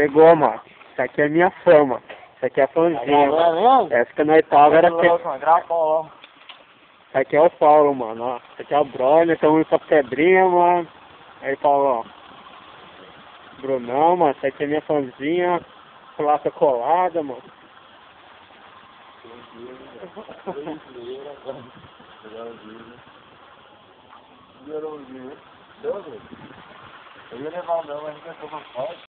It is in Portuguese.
Pegou, mano. Isso aqui é minha fama. Isso aqui é a fãzinha, mano. Essa que nós tava era que... Isso aqui é o Paulo, mano, ó. Isso aqui é o brother, estamos indo pra pedrinha, mano. Aí, Paulo, ó. Brunão, mano. Isso aqui é minha fãzinha. Placa colada, mano. Eu ia levar o meu, mas não é